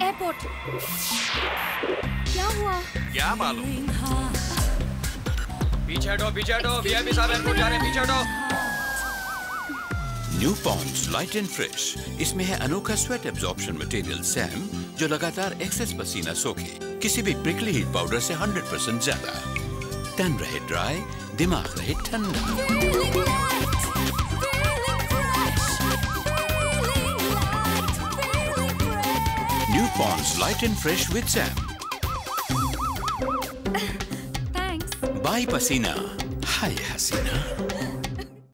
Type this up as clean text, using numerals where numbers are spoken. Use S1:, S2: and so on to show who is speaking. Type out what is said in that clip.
S1: Airport. क्या हुआ?
S2: क्या मालूम। पीछे हटो, वीआईपी साहब एयरपोर्ट जा रहे हैं, पीछे हटो।
S3: New Pond's light and fresh, इसमें है अनोखा स्वेट एब्जॉर्प्शन मटेरियल सैम, जो लगातार एक्सेस पसीना सोखे किसी भी प्रिकली हीट पाउडर से 100% ज्यादा। तन रहे ड्राई, दिमाग रहे ठंडा। New Pond's light and fresh with Sam.
S1: Thanks.
S3: Bye पसीना, हाय हसीना।